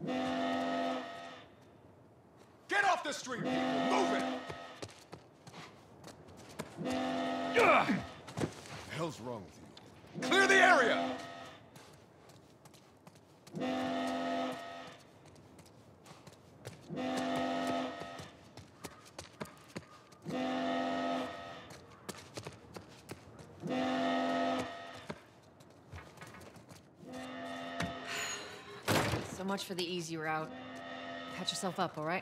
Get off the street, people! Move it! What the hell's wrong with you? Clear the area! So much for the easy route. Patch yourself up, all right?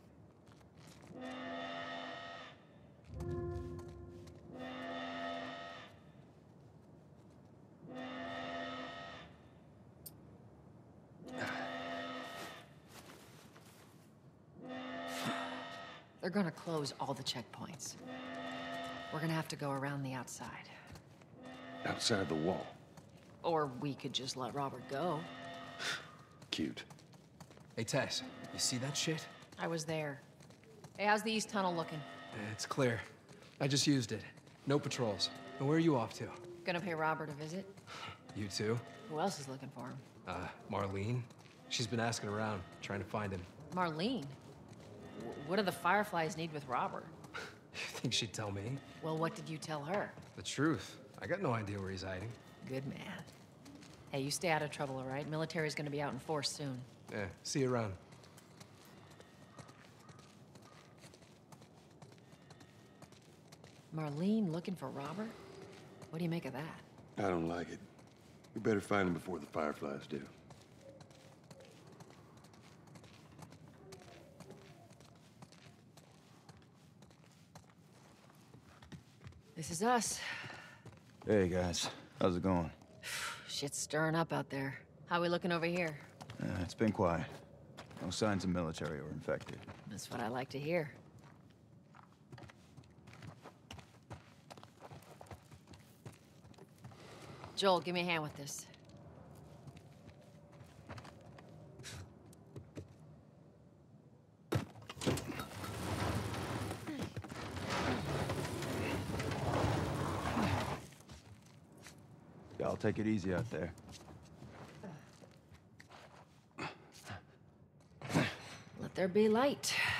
They're gonna close all the checkpoints. We're gonna have to go around the outside. Outside the wall. Or we could just let Robert go. Cute. Hey, Tess, you see that shit? I was there. Hey, how's the east tunnel looking? It's clear. I just used it. No patrols. And where are you off to? Gonna pay Robert a visit? You too? Who else is looking for him? Marlene. She's been asking around, trying to find him. Marlene? What do the Fireflies need with Robert? You think she'd tell me? Well, what did you tell her? The truth. I got no idea where he's hiding. Good man. Hey, you stay out of trouble, all right? Military's gonna be out in force soon. Yeah, see you around. Marlene looking for Robert? What do you make of that? I don't like it. We better find him before the Fireflies do. This is us. Hey, guys. How's it going? Shit's stirring up out there. How we looking over here? It's been quiet. No signs of military or infected. That's what I like to hear. Joel, give me a hand with this. Y'all take it easy out there. Let there be light.